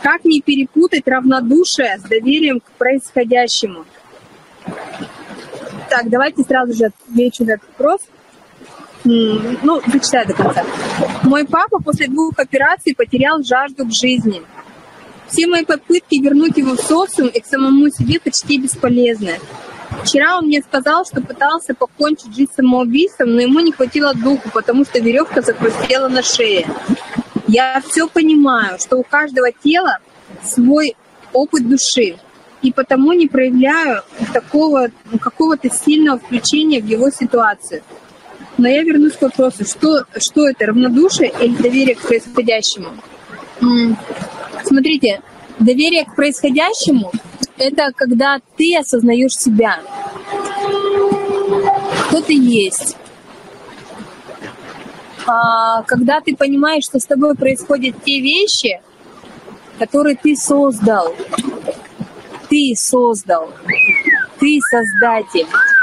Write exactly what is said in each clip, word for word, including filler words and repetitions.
Как не перепутать равнодушие с доверием к происходящему? Так, давайте сразу же отвечу на этот вопрос. Ну, зачитаю до конца. Мой папа после двух операций потерял жажду к жизни. Все мои попытки вернуть его в социум и к самому себе почти бесполезны. Вчера он мне сказал, что пытался покончить жизнь самоубийством, но ему не хватило духу, потому что веревка захрустела на шее. Я все понимаю, что у каждого тела свой опыт души, и потому не проявляю такого какого-то сильного включения в его ситуацию. Но я вернусь к вопросу, что, что это, равнодушие или доверие к происходящему? Смотрите, доверие к происходящему — это когда ты осознаешь себя, кто ты есть. А когда ты понимаешь, что с тобой происходят те вещи, которые ты создал. Ты создал. Ты создатель.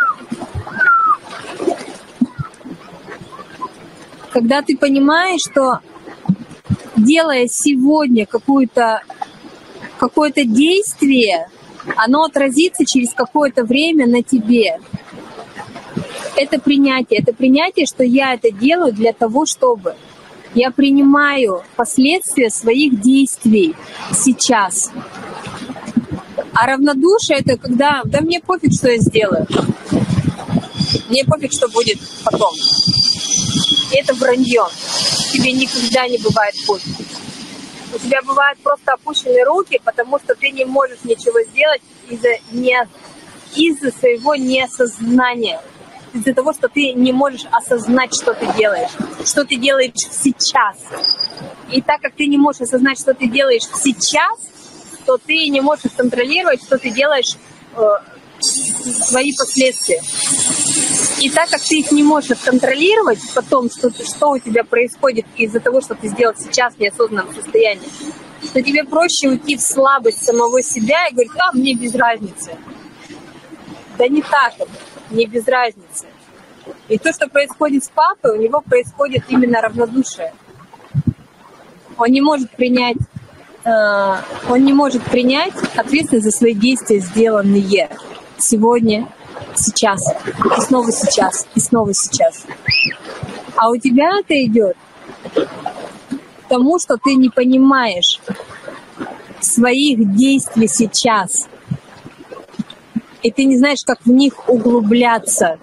Когда ты понимаешь, что делая сегодня какую-то, какое-то действие, оно отразится через какое-то время на тебе. Это принятие. Это принятие, что я это делаю для того, чтобы я принимаю последствия своих действий сейчас. А равнодушие — это когда, да мне пофиг, что я сделаю. Мне пофиг, что будет потом. И это вранье. Тебе никогда не бывает пофиг. У тебя бывают просто опущенные руки, потому что ты не можешь ничего сделать из-за не, из-за своего неосознания. Из-за того, что ты не можешь осознать, что ты делаешь, что ты делаешь сейчас. И так как ты не можешь осознать, что ты делаешь сейчас, то ты не можешь контролировать, что ты делаешь, э, свои последствия. И так как ты их не можешь контролировать потом, что, что у тебя происходит из-за того, что ты сделал сейчас в неосознанном состоянии, то тебе проще уйти в слабость самого себя и говорить: а, мне без разницы. Да не так это. Не без разницы. И то, что происходит с папой, у него происходит именно равнодушие. Он не может принять, э, он не может принять ответственность за свои действия, сделанные сегодня, сейчас, и снова сейчас, и снова сейчас. А у тебя это идет к тому, что ты не понимаешь своих действий сейчас. И ты не знаешь, как в них углубляться.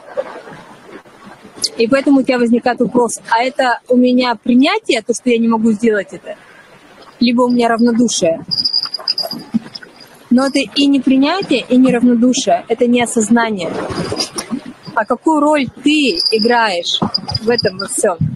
И поэтому у тебя возникает вопрос: а это у меня принятие, то, что я не могу сделать это? Либо у меня равнодушие? Но это и не принятие, и не равнодушие. Это не осознание. А какую роль ты играешь в этом во всем?